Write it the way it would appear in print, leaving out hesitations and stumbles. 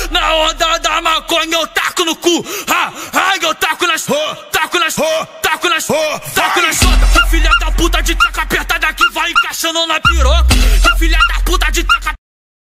Na onda da maconha eu taco no cu. Eu taco nas, taco nas, taco nas, taco nas soda. Filha da puta de taca apertada que vai encaixando na piroca. Filha da puta de taca